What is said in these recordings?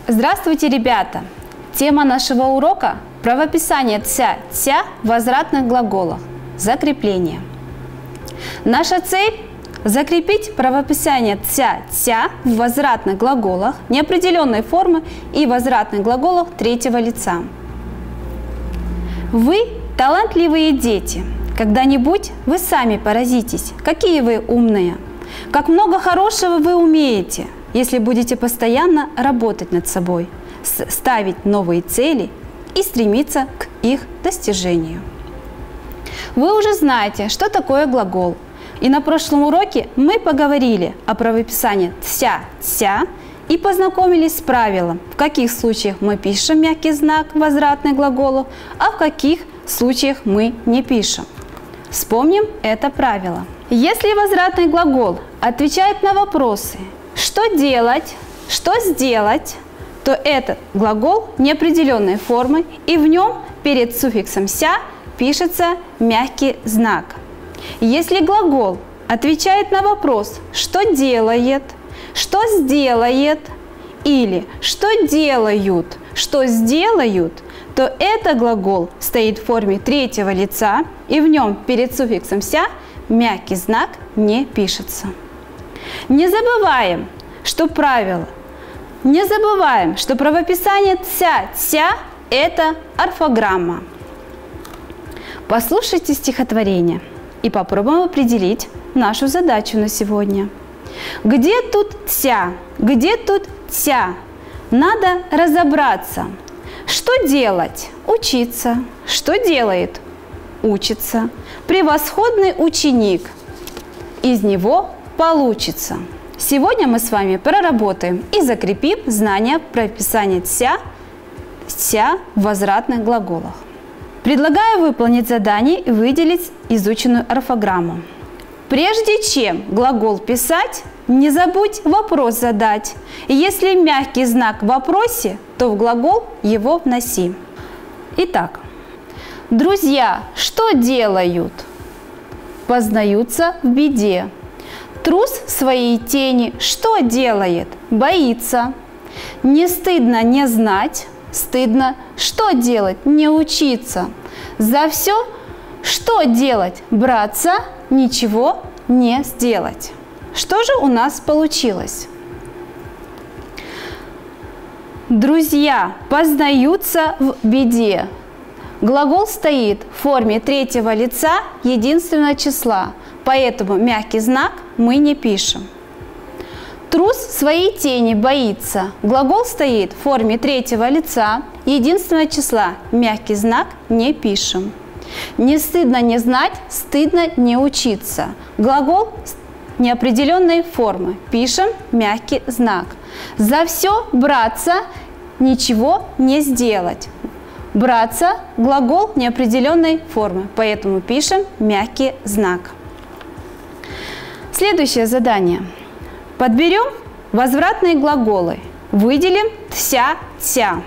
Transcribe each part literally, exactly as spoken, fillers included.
Здравствуйте, ребята! Тема нашего урока – правописание ця-ця в возвратных глаголах. Закрепление. Наша цель – закрепить правописание ця-ця в возвратных глаголах неопределенной формы и возвратных глаголах третьего лица. Вы талантливые дети. Когда-нибудь вы сами поразитесь, какие вы умные, как много хорошего вы умеете, если будете постоянно работать над собой, ставить новые цели и стремиться к их достижению. Вы уже знаете, что такое глагол. И на прошлом уроке мы поговорили о правописании ця-ця и познакомились с правилом, в каких случаях мы пишем мягкий знак возвратных глаголов, а в каких случаях мы не пишем. Вспомним это правило. Если возвратный глагол отвечает на вопросы «что делать?», «что сделать?», то этот глагол неопределенной формы, и в нем перед суффиксом «ся» пишется мягкий знак. Если глагол отвечает на вопрос «что делает?», «что сделает?» или «что делают?», «что сделают?», то этот глагол стоит в форме третьего лица, и в нем перед суффиксом «ся» мягкий знак не пишется. Не забываем, что правило. Не забываем, что правописание ця-ця – это орфограмма. Послушайте стихотворение и попробуем определить нашу задачу на сегодня. Где тут ця? Где тут ця? Надо разобраться. Что делать? Учиться. Что делает? Учится. Превосходный ученик. Из него получится. Сегодня мы с вами проработаем и закрепим знания правописания ця-ця в возвратных глаголах. Предлагаю выполнить задание и выделить изученную орфограмму. Прежде чем глагол писать, не забудь вопрос задать. Если мягкий знак в вопросе, то в глагол его вноси. Итак, друзья, что делают? Познаются в беде. Трус своей тени что делает? Боится. Не стыдно не знать, стыдно что делать? Не учиться. За все что делать? Браться, ничего не сделать. Что же у нас получилось? Друзья познаются в беде. Глагол стоит в форме третьего лица единственного числа, поэтому мягкий знак мы не пишем. Трус своей тени боится. Глагол стоит в форме третьего лица единственного числа, мягкий знак не пишем. Не стыдно не знать, стыдно не учиться. Глагол неопределенной формы, пишем мягкий знак. За все браться, ничего не сделать. Браться – глагол неопределенной формы, поэтому пишем мягкий знак. Следующее задание. Подберем возвратные глаголы. Выделим ця-ця.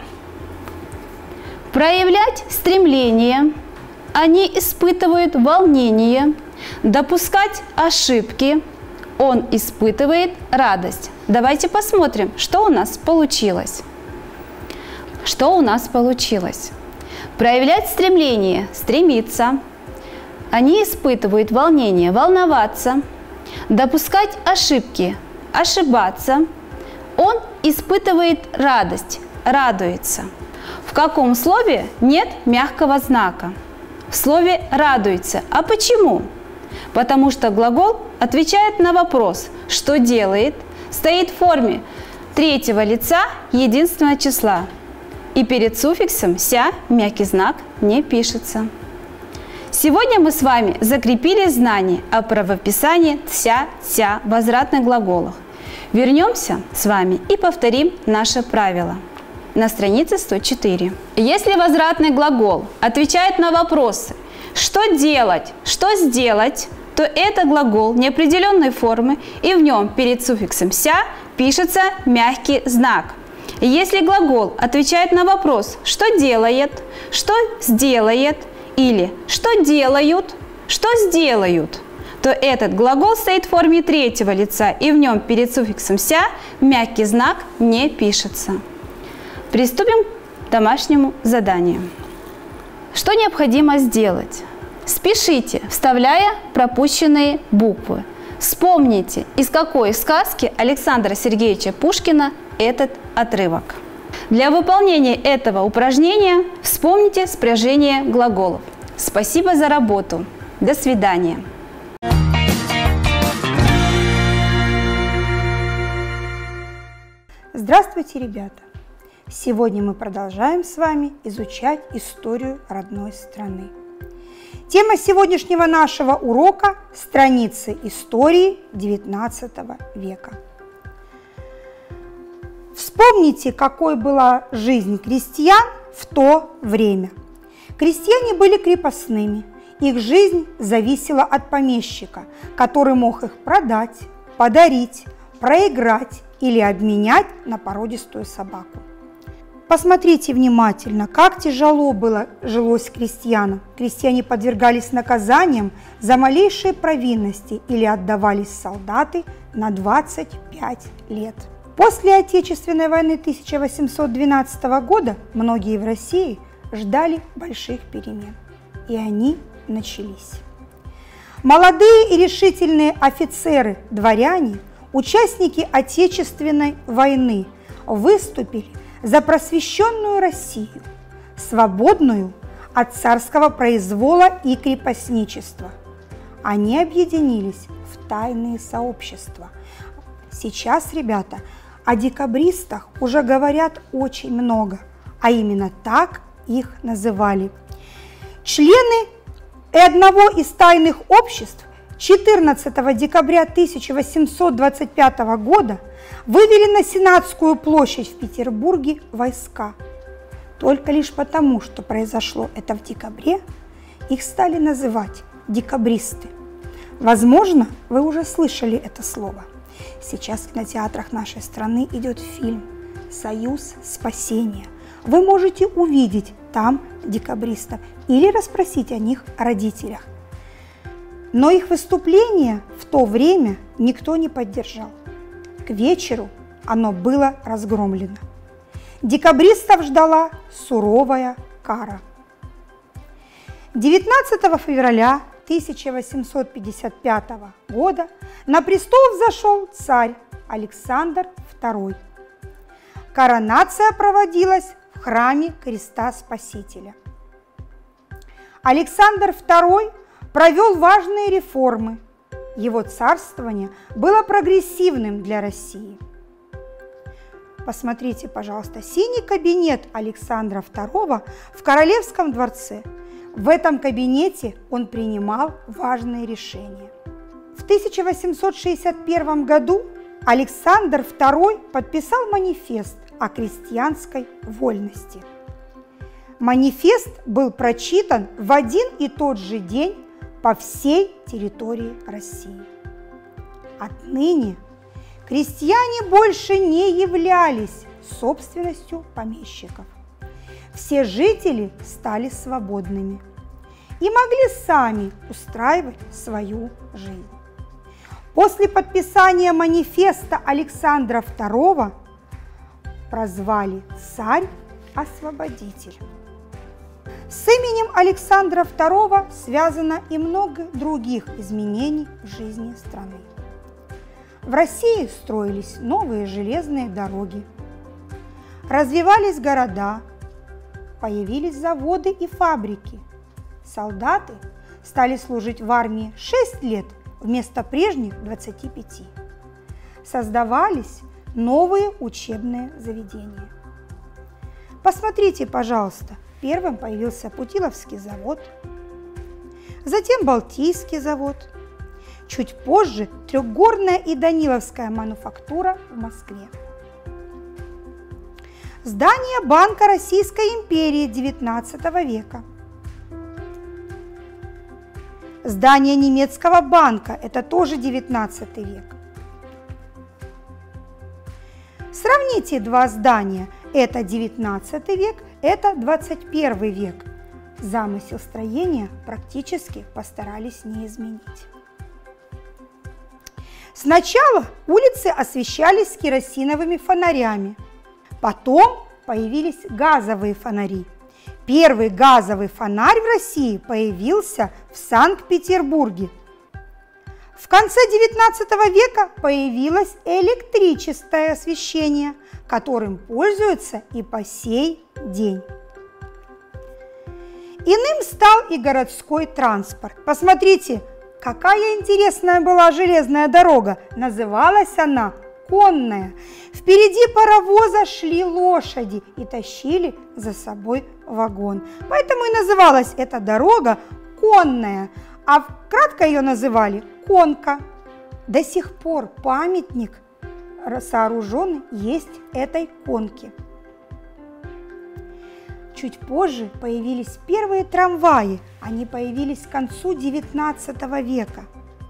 Проявлять стремление. Они испытывают волнение. Допускать ошибки. Он испытывает радость. Давайте посмотрим, что у нас получилось. Что у нас получилось? Проявлять стремление, стремиться. Они испытывают волнение, волноваться. Допускать ошибки, ошибаться. Он испытывает радость, радуется. В каком слове нет мягкого знака? В слове радуется. А почему? Потому что глагол отвечает на вопрос, что делает, стоит в форме третьего лица единственного числа. И перед суффиксом «ся» мягкий знак не пишется. Сегодня мы с вами закрепили знания о правописании ця-ця в возвратных глаголах. Вернемся с вами и повторим наше правило. На странице сто четыре. Если возвратный глагол отвечает на вопросы «что делать?», «что сделать?», то это глагол неопределенной формы, и в нем перед суффиксом «ся» пишется мягкий знак. Если глагол отвечает на вопрос «что делает?», «что сделает?», или «что делают?», «что сделают?», то этот глагол стоит в форме третьего лица, и в нем перед суффиксом «ся» мягкий знак не пишется. Приступим к домашнему заданию. Что необходимо сделать? Спешите, вставляя пропущенные буквы. Вспомните, из какой сказки Александра Сергеевича Пушкина этот отрывок. Для выполнения этого упражнения вспомните спряжение глаголов. Спасибо за работу. До свидания. Здравствуйте, ребята! Сегодня мы продолжаем с вами изучать историю родной страны. Тема сегодняшнего нашего урока – страницы истории девятнадцатого века. Вспомните, какой была жизнь крестьян в то время. Крестьяне были крепостными, их жизнь зависела от помещика, который мог их продать, подарить, проиграть или обменять на породистую собаку. Посмотрите внимательно, как тяжело было жилось крестьянам. Крестьяне подвергались наказаниям за малейшие провинности или отдавались в солдаты на двадцать пять лет. После Отечественной войны тысяча восемьсот двенадцатого года многие в России ждали больших перемен, и они начались. Молодые и решительные офицеры, дворяне, участники Отечественной войны выступили за просвещенную Россию, свободную от царского произвола и крепостничества. Они объединились в тайные сообщества. Сейчас, ребята, о декабристах уже говорят очень много, а именно так их называли. Члены одного из тайных обществ четырнадцатого декабря тысяча восемьсот двадцать пятого года вывели на Сенатскую площадь в Петербурге войска. Только лишь потому, что произошло это в декабре, их стали называть декабристы. Возможно, вы уже слышали это слово. Сейчас в кинотеатрах нашей страны идет фильм «Союз спасения». Вы можете увидеть там декабристов или расспросить о них родителях. Но их выступление в то время никто не поддержал. К вечеру оно было разгромлено. Декабристов ждала суровая кара. девятнадцатого февраля тысяча восемьсот пятьдесят пятого года на престол взошел царь Александр второй. Коронация проводилась в храме Христа Спасителя. Александр второй провел важные реформы. Его царствование было прогрессивным для России. Посмотрите, пожалуйста, синий кабинет Александра второго в Королевском дворце. В этом кабинете он принимал важные решения. В тысяча восемьсот шестьдесят первом году Александр второй подписал манифест о крестьянской вольности. Манифест был прочитан в один и тот же день по всей территории России. Отныне крестьяне больше не являлись собственностью помещиков. Все жители стали свободными и могли сами устраивать свою жизнь. После подписания манифеста Александра второго прозвали «Царь-освободитель». С именем Александра второго связано и много других изменений в жизни страны. В России строились новые железные дороги, развивались города, появились заводы и фабрики. Солдаты стали служить в армии шесть лет вместо прежних двадцати пяти. Создавались новые учебные заведения. Посмотрите, пожалуйста, первым появился Путиловский завод, затем Балтийский завод, чуть позже Трехгорная и Даниловская мануфактура в Москве. Здание Банка Российской империи девятнадцатого века. Здание немецкого банка – это тоже девятнадцатый век. Сравните два здания. Это девятнадцатый век, это двадцать первый век. Замысел строения практически постарались не изменить. Сначала улицы освещались керосиновыми фонарями, потом появились газовые фонари. Первый газовый фонарь в России появился в Санкт-Петербурге. В конце девятнадцатого века появилось электрическое освещение, которым пользуются и по сей день. Иным стал и городской транспорт. Посмотрите, какая интересная была железная дорога. Называлась она конная. Впереди паровоза шли лошади и тащили за собой вагон. Поэтому и называлась эта дорога конная, а кратко ее называли конка. До сих пор памятник сооруженный есть этой конке. Чуть позже появились первые трамваи. Они появились к концу девятнадцатого века.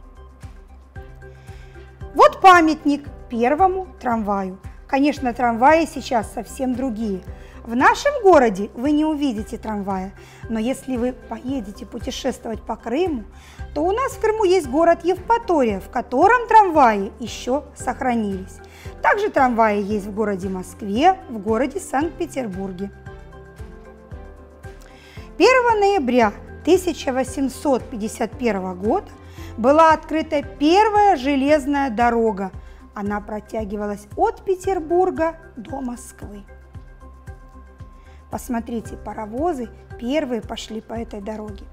Вот памятник первому трамваю. Конечно, трамваи сейчас совсем другие. В нашем городе вы не увидите трамвая, но если вы поедете путешествовать по Крыму, то у нас в Крыму есть город Евпатория, в котором трамваи еще сохранились. Также трамваи есть в городе Москве, в городе Санкт-Петербурге. первого ноября тысяча восемьсот пятьдесят первого года была открыта первая железная дорога. Она протягивалась от Петербурга до Москвы. Посмотрите, паровозы первые пошли по этой дороге.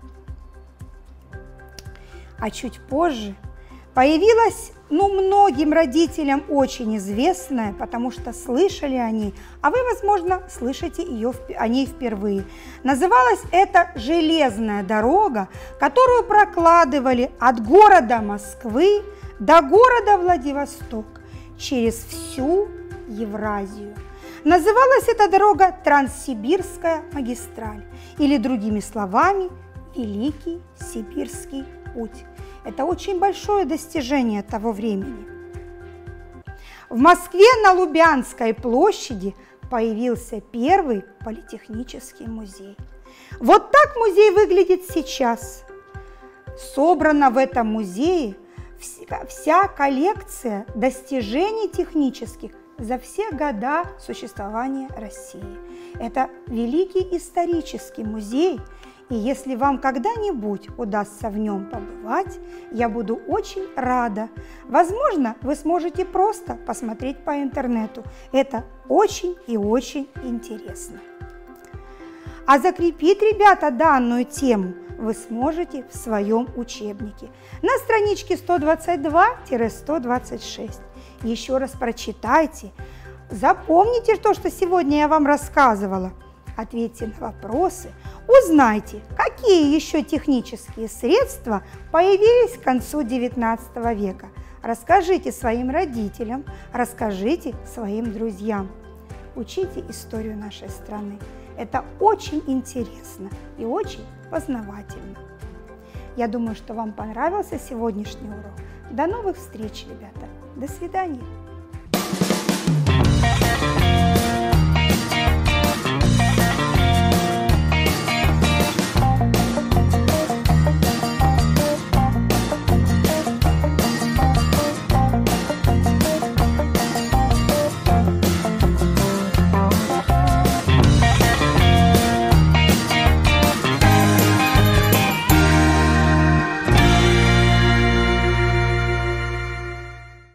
А чуть позже появилась, ну, многим родителям очень известная, потому что слышали они, а вы, возможно, слышите ее, о ней впервые. Называлась это железная дорога, которую прокладывали от города Москвы до города Владивосток через всю Евразию. Называлась эта дорога Транссибирская магистраль, или другими словами Великий Сибирский путь. Это очень большое достижение того времени. В Москве на Лубянской площади появился первый политехнический музей. Вот так музей выглядит сейчас. Собрана в этом музее вся коллекция достижений технических за все года существования России. Это великий исторический музей, и если вам когда-нибудь удастся в нем побывать, я буду очень рада. Возможно, вы сможете просто посмотреть по интернету. Это очень и очень интересно. А закрепить, ребята, данную тему вы сможете в своем учебнике на страничке сто двадцать два — сто двадцать шесть. Еще раз прочитайте, запомните то, что сегодня я вам рассказывала, ответьте на вопросы, узнайте, какие еще технические средства появились к концу девятнадцатого века. Расскажите своим родителям, расскажите своим друзьям. Учите историю нашей страны. Это очень интересно и очень познавательно. Я думаю, что вам понравился сегодняшний урок. До новых встреч, ребята. До свидания.